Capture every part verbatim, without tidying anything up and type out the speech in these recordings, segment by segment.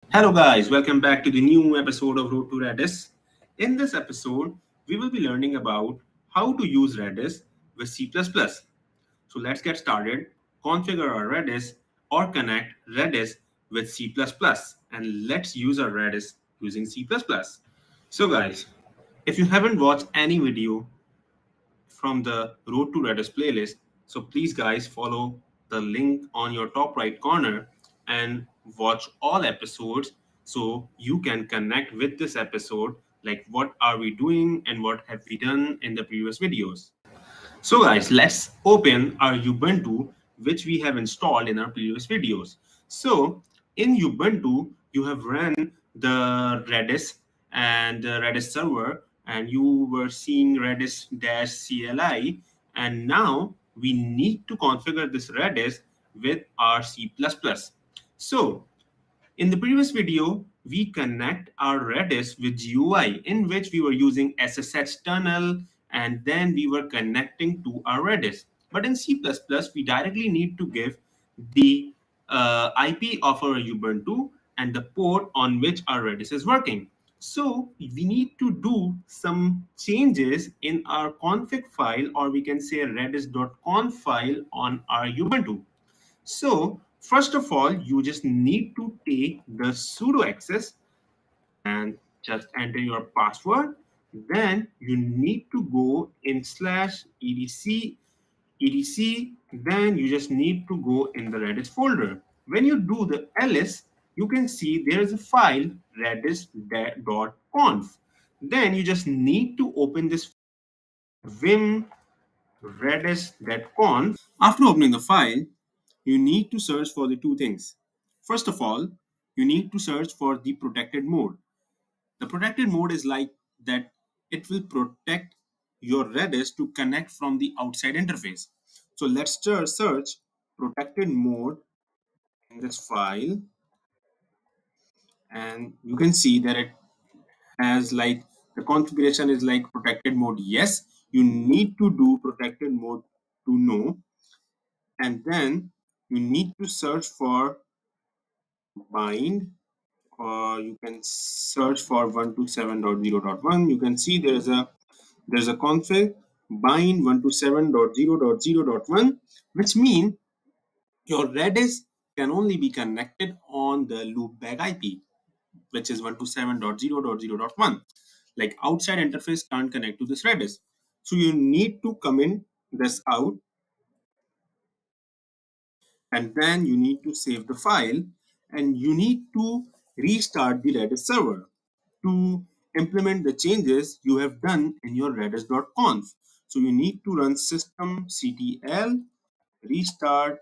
Hello guys, welcome back to the new episode of Road to Redis. In this episode, we will be learning about how to use Redis with C plus plus. So let's get started, configure our Redis or connect Redis with C plus plus, and let's use our Redis using C plus plus. So guys, if you haven't watched any video from the Road to Redis playlist. So please, guys, follow the link on your top right corner and watch all episodes so you can connect with this episode. Like, what are we doing and what have we done in the previous videos? So guys, let's open our Ubuntu, which we have installed in our previous videos. So in Ubuntu, you have run the Redis and the Redis server, and you were seeing Redis-CLI, and now we need to configure this Redis with our C plus plus. So in the previous video, we connect our Redis with G U I, in which we were using S S H tunnel and then we were connecting to our Redis. But in C plus plus, we directly need to give the uh, I P of our Ubuntu and the port on which our Redis is working. So we need to do some changes in our config file, or we can say redis.conf file on our Ubuntu. So first of all, you just need to take the sudo access and just enter your password. Then you need to go in slash edc edc. Then you just need to go in the Redis folder. When you do the ls, you can see there is a file redis.conf. Then you just need to open this vim redis.conf. After opening the file, you need to search for the two things. First of all, you need to search for the protected mode. The protected mode is like that it will protect your Redis to connect from the outside interface. So let's search protected mode in this file, and you can see that it has like the configuration is like protected mode. Yes, you need to do protected mode to know, and then you need to search for bind, or you can search for one twenty-seven dot zero dot one. You can see there's a there's a config bind one twenty-seven dot zero dot zero dot one, which means your Redis can only be connected on the loopback I P, which is one twenty-seven dot zero dot zero dot one. Like outside interface can't connect to this Redis. So you need to comment this out, and then you need to save the file, and you need to restart the Redis server to implement the changes you have done in your redis.conf. So you need to run systemctl restart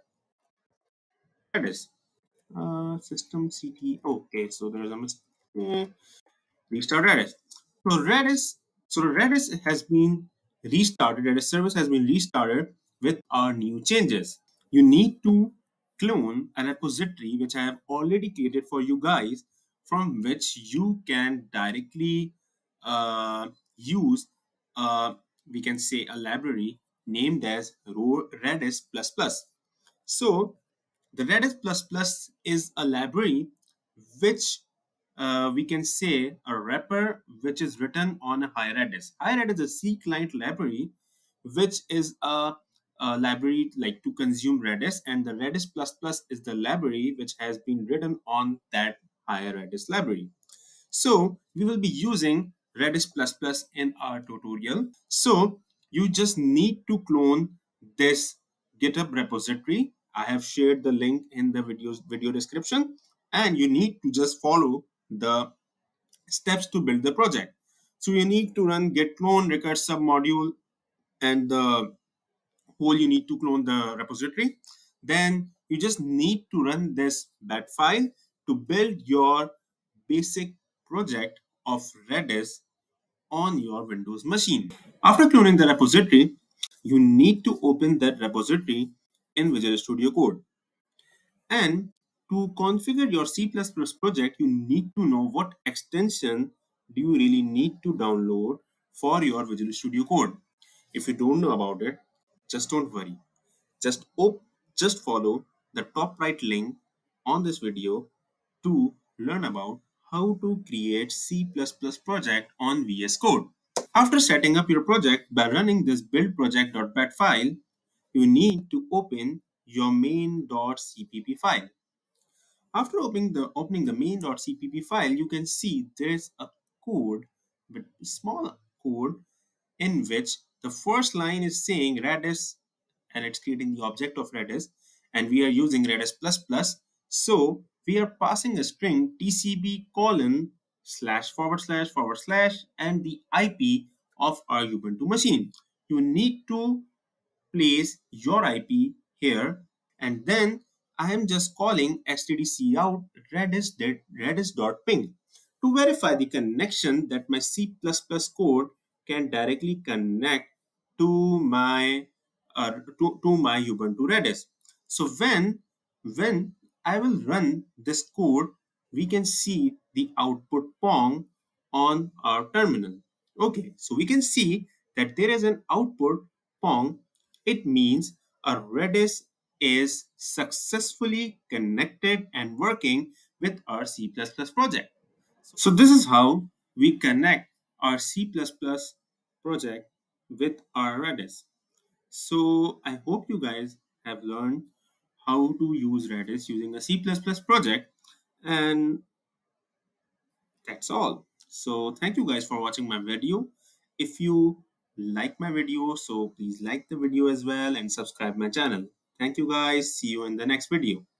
Redis. Uh, systemctl. Okay, so there's a mistake. Restart Redis. So Redis, so Redis has been restarted. Redis service has been restarted with our new changes. You need to clone a repository which I have already created for you guys, from which you can directly uh, use, uh, we can say, a library named as Redis plus plus. So the Redis plus plus is a library which uh, we can say a wrapper which is written on a HiRedis. HiRedis is a C client library, which is a, a library like to consume Redis, and the Redis plus plus is the library which has been written on that HiRedis library. So we will be using Redis plus plus in our tutorial. So you just need to clone this GitHub repository. I have shared the link in the video's video description, and you need to just follow the steps to build the project. So you need to run git clone record submodule, and the whole you need to clone the repository. Then you just need to run this bat file to build your basic project of Redis on your Windows machine. After cloning the repository, you need to open that repository in Visual Studio Code. And to configure your C plus plus project, you need to know what extension do you really need to download for your Visual Studio Code. If you don't know about it, just don't worry. Just op just follow the top right link on this video to learn about how to create C plus plus project on V S Code. After setting up your project by running this build project.bat file, you need to open your main.cpp file. After opening the opening the main.cpp file, you can see there's a code, but small code, in which the first line is saying Redis, and it's creating the object of Redis, and we are using Redis plus plus. So we are passing a string tcb colon slash forward slash forward slash and the I P of our Ubuntu machine. You need to place your I P here, and then I am just calling stdcout redis redis.ping to verify the connection that my C plus plus code can directly connect to my uh, to, to my Ubuntu Redis. So when when I will run this code, we can see the output pong on our terminal. Okay, so we can see that there is an output pong. It means a Redis is successfully connected and working with our C plus plus project. So this is how we connect our C plus plus project with our Redis. So I hope you guys have learned how to use Redis using a C plus plus project, and that's all. So thank you guys for watching my video. If you like my video, so please like the video as well and subscribe my channel. Thank you guys. See you in the next video.